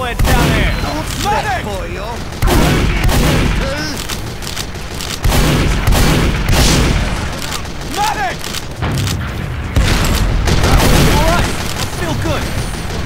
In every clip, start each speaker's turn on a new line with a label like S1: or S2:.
S1: bobblehead down here!
S2: Medic!
S1: Medic! Alright, I feel good.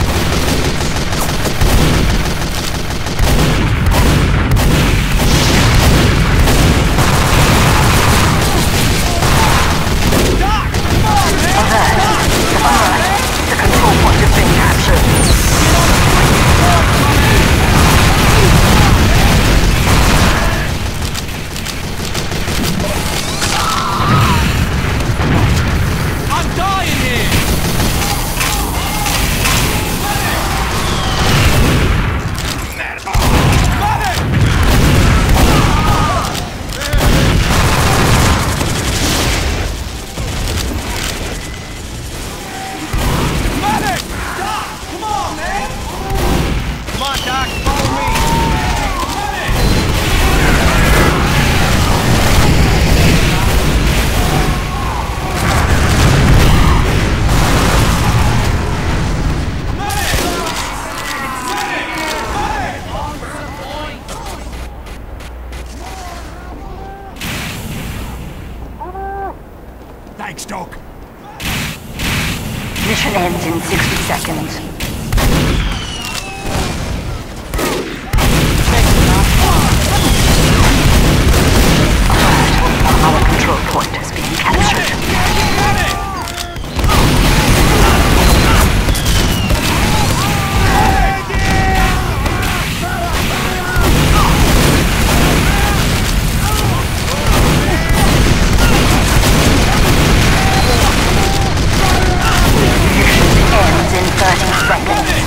S3: Thanks, Doc.
S4: Mission ends in 60 seconds. Our control point has been captured. Ends in 30 seconds.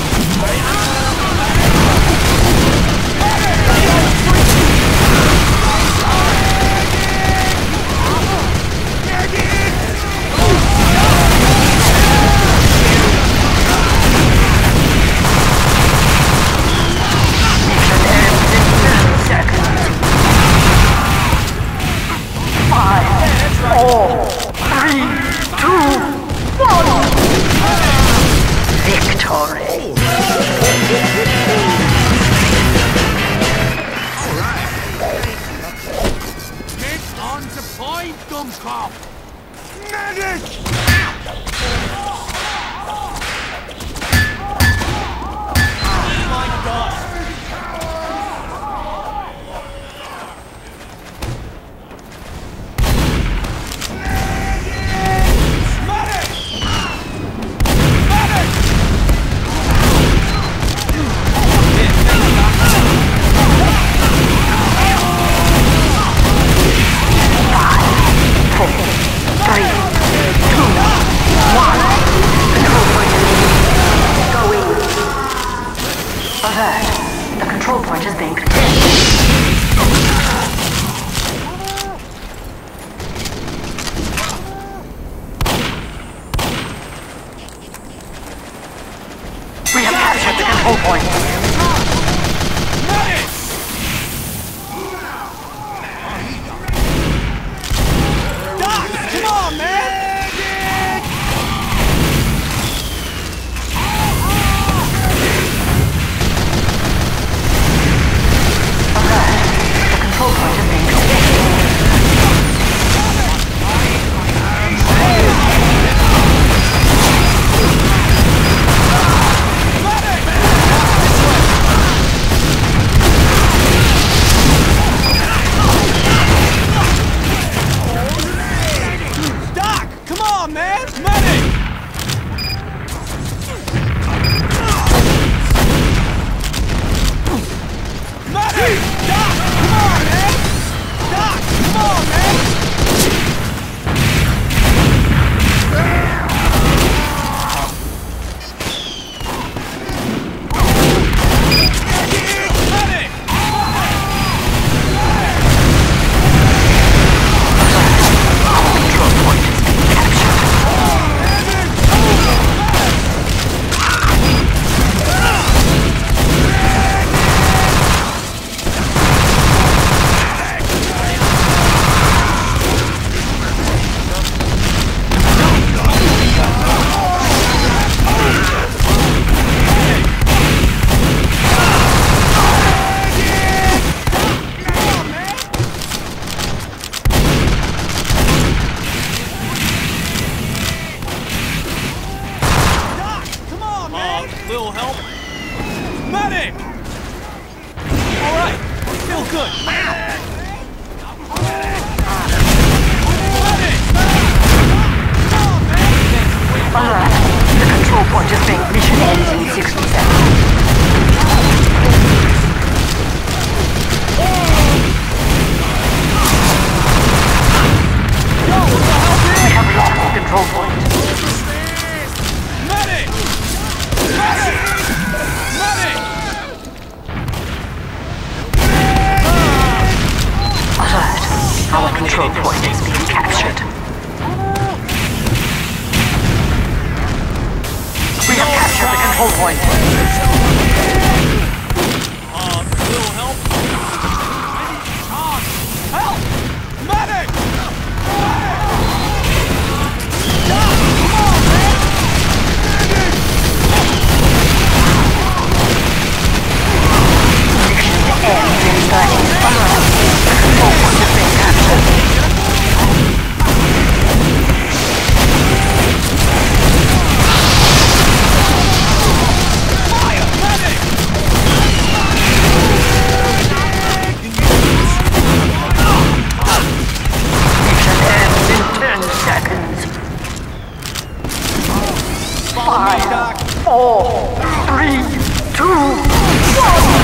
S4: The control point has been contested. We have captured the control point.
S1: Little help? Medic! Alright, feel good. Medic!
S4: Alert. The control point is being... Mission ends in 60 seconds. We have lost the control point.
S1: Medic! Medic! Medic!
S4: Alert. Our control point is being captured. We have captured the control point.
S1: Little help? Help! Medic!
S4: Ends in 30 seconds. The control point is being captured. Mission ends in 10 seconds. 5, 4, 3, 2, 1.